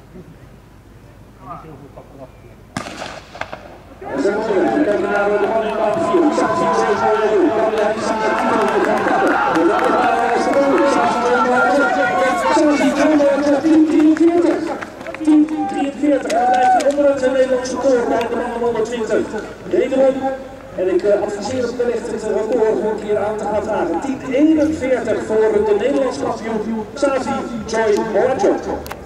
We zijn terug. We kijken naar de man in baan 4. Safi en blijft hij onder het Nederlandse record bij de man 120. Wederom, en ik adviseer het wellicht het record voor een keer aan te gaan vragen. 10:41 voor de Nederlands kampioen Safi Joy Morajo.